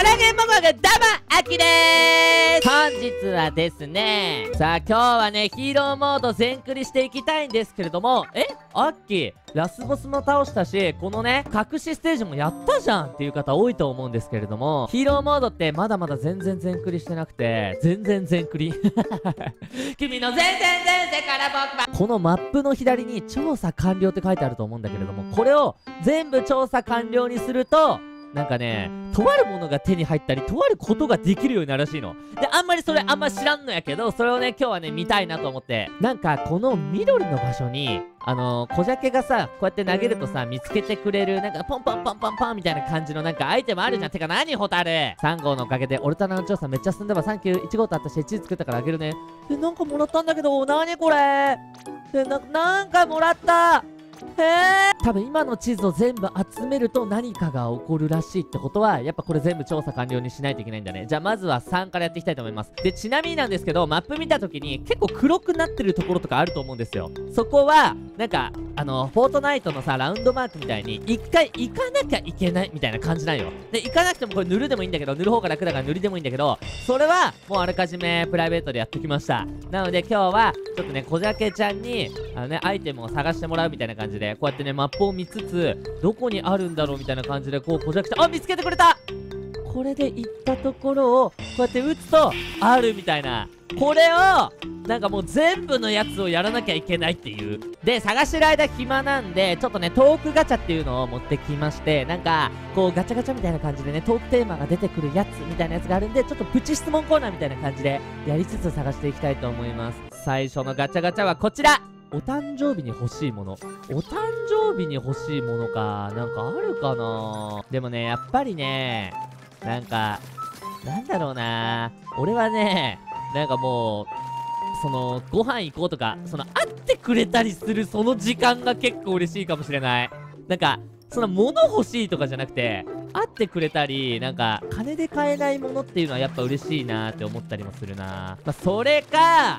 ラゲンモゴグどうもアキでーす。本日はですね、さあ今日はねヒーローモード全クリしていきたいんですけれども、アッキーラスボスも倒したし、このね隠しステージもやったじゃんっていう方多いと思うんですけれども、ヒーローモードってまだまだ全然全クリしてなくて、全然全クリ君の全然前世から僕は、このマップの左に調査完了って書いてあると思うんだけれども、これを全部調査完了にするとなんかね、とあるものが手に入ったり、とあることができるようになるらしいの。で、あんまり知らんのやけど、それをね、今日はね、見たいなと思って。なんか、この緑の場所に、小ジャケがさ、こうやって投げるとさ、見つけてくれる、なんか、ポンポンポンポンポンみたいな感じのなんかアイテムあるじゃん。てか、何ホタル !3 号のおかげで、オルタナの調査めっちゃ進んでば、サンキュー。1号とあったし、1作ったからあげるね。なんかもらったんだけど、何これなんかもらった多分今の地図を全部集めると何かが起こるらしいってことは、やっぱこれ全部調査完了にしないといけないんだね。じゃあまずは3からやっていきたいと思います。で、ちなみになんですけど、マップ見た時に結構黒くなってるところとかあると思うんですよ。そこは、なんか、フォートナイトのさ、ラウンドマークみたいに、一回行かなきゃいけないみたいな感じなんよ。で、行かなくてもこれ塗るでもいいんだけど、塗る方が楽だから塗りでもいいんだけど、それはもうあらかじめプライベートでやってきました。なので今日は、ちょっとね、こじゃけちゃんに、アイテムを探してもらうみたいな感じで、こうやってね、マップを見つつ、どこにあるんだろうみたいな感じで、こう、こじゃけちゃん、あ、見つけてくれた！これで行ったところを、こうやって撃つと、あるみたいな。これを、なんかもう全部のやつをやらなきゃいけないっていう。で、探してる間暇なんで、ちょっとね、トークガチャっていうのを持ってきまして、なんか、こうガチャガチャみたいな感じでね、トークテーマが出てくるやつみたいなやつがあるんで、ちょっとプチ質問コーナーみたいな感じで、やりつつ探していきたいと思います。最初のガチャガチャはこちら！お誕生日に欲しいもの。お誕生日に欲しいものか。なんかあるかな。でもね、やっぱりね、なんか、なんだろうな。俺はね、なんかもう、ご飯行こうとか、会ってくれたりするその時間が結構嬉しいかもしれない。なんか、物欲しいとかじゃなくて、会ってくれたり、なんか、金で買えないものっていうのはやっぱ嬉しいなーって思ったりもするな。まあ、それか、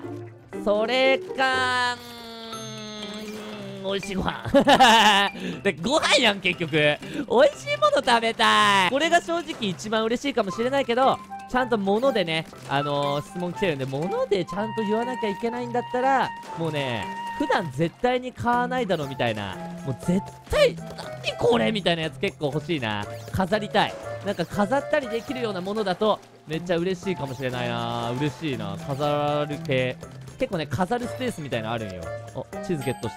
美味しいご飯で、ご飯やん結局。美味しいもの食べたい。これが正直一番嬉しいかもしれないけど、ちゃんと物でね、質問来てるんで、物でちゃんと言わなきゃいけないんだったら、もうね、普段絶対に買わないだろみたいな、もう絶対、何これみたいなやつ結構欲しいな。飾りたい。なんか飾ったりできるようなものだと、めっちゃ嬉しいかもしれないな。嬉しいな。飾る系。結構ね、飾るスペースみたいなのあるんよ。お、地図ゲットした。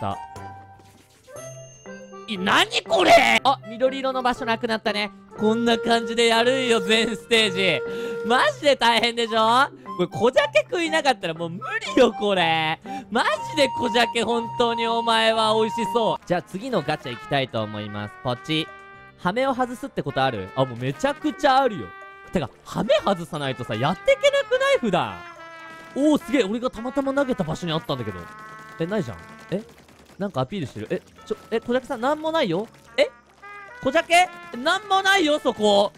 何これ！あ、緑色の場所なくなったね。こんな感じでやるんよ、全ステージ。マジで大変でしょ？これ、こじゃけ食いなかったらもう無理よ、これ。マジでこじゃけ本当にお前は美味しそう。じゃあ次のガチャ行きたいと思います。ポチ。ハメを外すってことある？あ、もうめちゃくちゃあるよ。てか、ハメ外さないとさ、やっていけなくない？普段。おー、すげえ。俺がたまたま投げた場所にあったんだけど。ないじゃん。なんかアピールしてる。こじゃけさん、なんもないよ。こじゃけなんもないよ、そこ。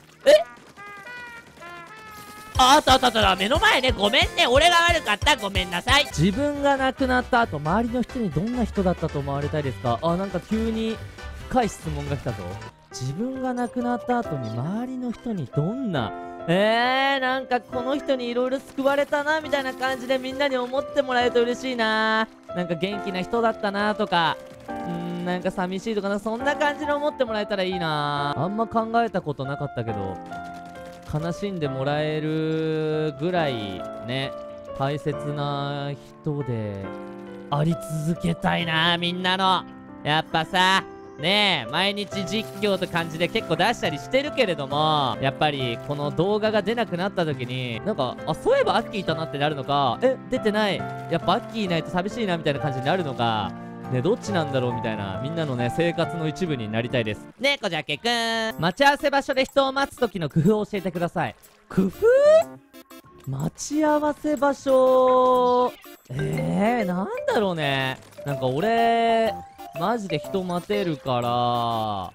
あった。目の前ね。ごめんね。俺が悪かった。ごめんなさい。自分が亡くなった後、周りの人にどんな人だったと思われたいですか？あ、なんか急に深い質問が来たぞ。自分が亡くなった後に周りの人にどんな、なんかこの人にいろいろ救われたな、みたいな感じでみんなに思ってもらえると嬉しいな。なんか元気な人だったなとか、なんか寂しいとかな、そんな感じで思ってもらえたらいいな。あんま考えたことなかったけど、悲しんでもらえるぐらいね、大切な人であり続けたいな、みんなの。やっぱさ、ねえ、毎日実況って感じで結構出したりしてるけれども、やっぱりこの動画が出なくなった時に、なんか、あ、そういえばアッキーいたなってなるのか、出てない。やっぱアッキーいないと寂しいなみたいな感じになるのか、ね、どっちなんだろうみたいな、みんなのね、生活の一部になりたいです。ねえ、こじゃけくん。待ち合わせ場所で人を待つ時の工夫を教えてください。工夫？待ち合わせ場所、なんだろうね。なんか俺、マジで人待てるから、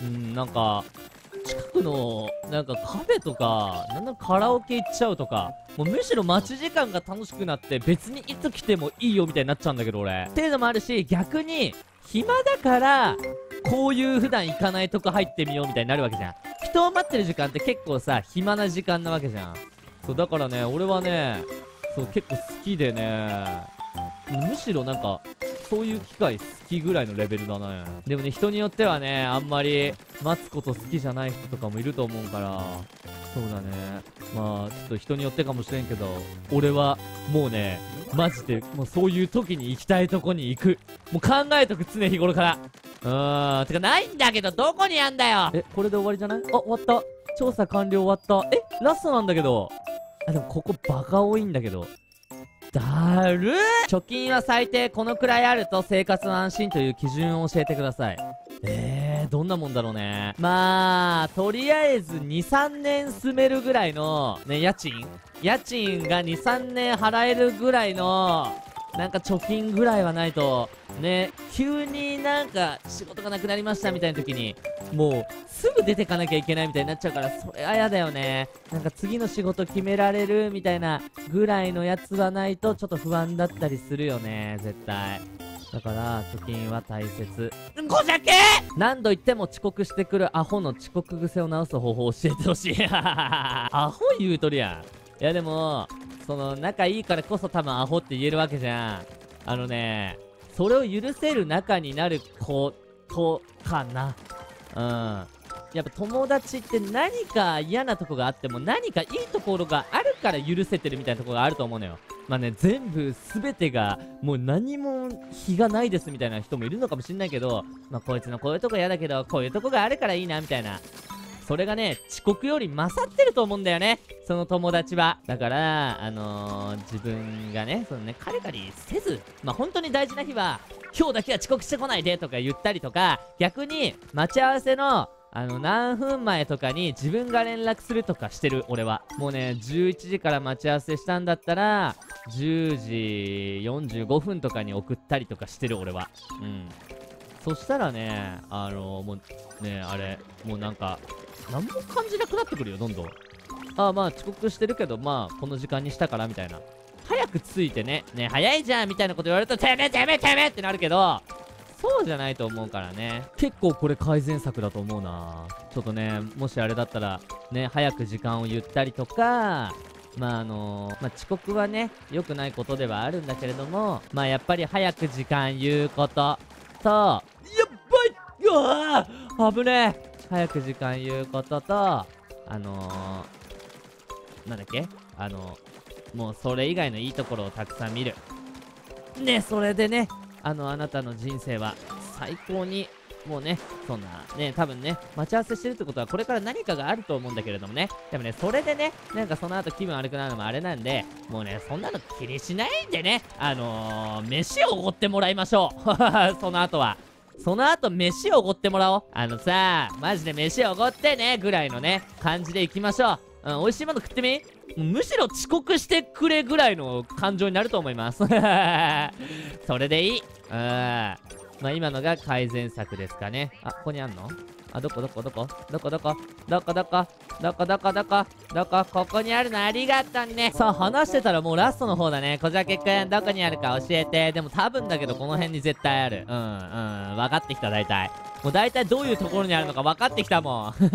なんか、近くの、なんかカフェとか、なんだカラオケ行っちゃうとか、もうむしろ待ち時間が楽しくなって別にいつ来てもいいよみたいになっちゃうんだけど俺。っていうのもあるし、逆に、暇だから、こういう普段行かないとこ入ってみようみたいになるわけじゃん。 人を待ってる時間って結構さ、暇な時間なわけじゃん。そう、だからね、俺はね、そう、結構好きでね、むしろなんか、そういう機会好きぐらいのレベルだね。でもね、人によってはね、あんまり待つこと好きじゃない人とかもいると思うから、そうだね。まあ、ちょっと人によってかもしれんけど、俺はもうね、マジで、もうそういう時に行きたいとこに行く。もう考えとく、常日頃から。てかないんだけど、どこにあんだよ。これで終わりじゃない？あ、終わった。調査完了終わった。ラストなんだけど。あ、でもここバカ多いんだけど。だるー。貯金は最低このくらいあると生活の安心という基準を教えてください。どんなもんだろうね。まあ、とりあえず2、3年住めるぐらいの、ね、家賃が2、3年払えるぐらいの、なんか貯金ぐらいはないと、ね、急になんか仕事がなくなりましたみたいな時に、もうすぐ出てかなきゃいけないみたいになっちゃうから、それは嫌だよね。なんか次の仕事決められるみたいなぐらいのやつはないとちょっと不安だったりするよね、絶対。だから貯金は大切。ごじゃけ何度言っても遅刻してくるアホの遅刻癖を直す方法を教えてほしい。アホ言うとるやん。いやでも、その仲いいからこそ多分アホって言えるわけじゃん。それを許せる仲になることかな。やっぱ友達って何か嫌なとこがあっても何かいいところがあるから許せてるみたいなところがあると思うのよ。まあね、全部全てがもう何も非がないですみたいな人もいるのかもしんないけど、まあこいつのこういうとこ嫌だけどこういうとこがあるからいいなみたいな。それがね、遅刻より勝ってると思うんだよね、その友達は。だから、自分がね、カリカリせず、まあ、本当に大事な日は、今日だけは遅刻してこないでとか言ったりとか、逆に、待ち合わせの、何分前とかに自分が連絡するとかしてる、俺は。もうね、11時から待ち合わせしたんだったら、10時45分とかに送ったりとかしてる、俺は。そしたらね、もうね、もうなんか、何も感じなくなってくるよ、どんどん。まあ遅刻してるけど、まあこの時間にしたからみたいな。早く着いてね、早いじゃんみたいなこと言われると、てめえってなるけど、そうじゃないと思うからね。結構これ改善策だと思うな。ちょっとね、もしあれだったら、ね、早く時間を言ったりとか、遅刻はね、良くないことではあるんだけれども、まあやっぱり早く時間言うことと、やっばい、うわー危ねえ、早く時間言うことと、なんだっけ、もうそれ以外のいいところをたくさん見る。ね、それでね、あなたの人生は最高に、もうね、そんな、ね、多分ね、待ち合わせしてるってことはこれから何かがあると思うんだけれどもね。でもね、それでね、なんかその後気分悪くなるのもあれなんで、もうね、そんなの気にしないんでね、飯をおごってもらいましょう。その後は。その後飯をおごってもらおう。マジで飯をおごってね、ぐらいのね、感じで行きましょう。美味しいもの食ってみ？むしろ遅刻してくれぐらいの感情になると思います。それでいい。まあ今のが改善策ですかね。あ、ここにあんの？あ、どこここにあるのありがとうね。さあ、話してたらもうラストの方だね。こじゃけくん、どこにあるか教えて。でも多分だけどこの辺に絶対ある。分かってきた、大体。もう大体どういうところにあるのか分かってきたもん。待って、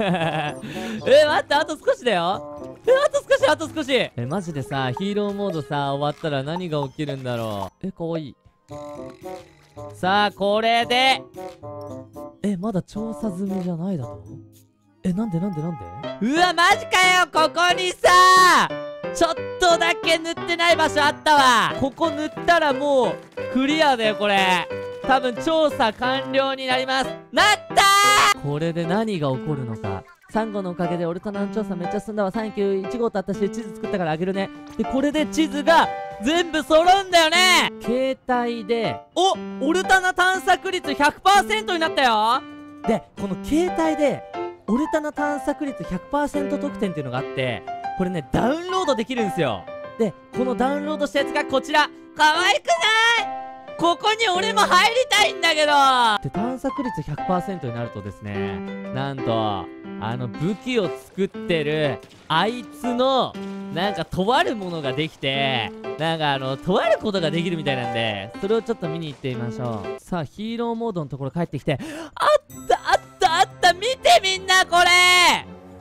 あと少しだよ。あと少し。マジでさ、ヒーローモードさ、終わったら何が起きるんだろう。かわいい。さあ、これで、まだ調査済みじゃないだと？なんで？うわ、マジかよ、ここにさ、ちょっとだけ塗ってない場所あったわ。ここ塗ったらもう、クリアだよ、これ。多分、調査完了になります。なったー！これで何が起こるのか。サンゴのおかげで俺とナン調査めっちゃ進んだわ。サンキュー。1号と私地図作ったからあげるね。で、これで地図が全部揃うんだよね。携帯で、オルタナ探索率 100% になったよ。で、この携帯で、オルタナ探索率 100% 得点っていうのがあって、これね、ダウンロードできるんですよ。で、このダウンロードしたやつがこちら。可愛くない？ここに俺も入りたいんだけど。で、探索率 100% になるとですね、なんと、武器を作ってる、あいつの、なんか、とあるものができて、なんかとあることができるみたいなんで、それをちょっと見に行ってみましょう。さあ、ヒーローモードのところ帰ってきて、あった見てみんなこれ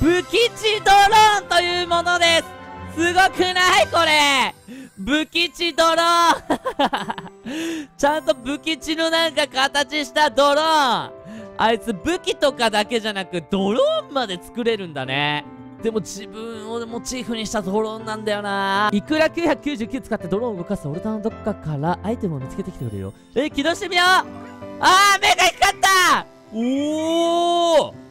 武吉ドローンというものです。すごくないこれ。武吉ドローンちゃんと武吉のなんか形したドローン。あいつ武器とかだけじゃなくドローンまで作れるんだね。でも自分をモチーフにしたドローンなんだよな。いくら999使ってドローンを動かすオルタのどっかからアイテムを見つけてきてくれよ。起動してみよう。あー、目が光った。おー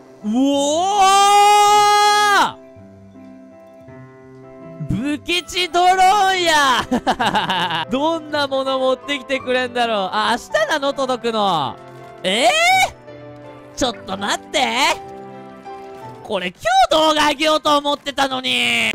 武吉ドローンやどんなもの持ってきてくれんだろう。あ、明日なの届くの。ちょっと待って。これ今日動画あげようと思ってたのに。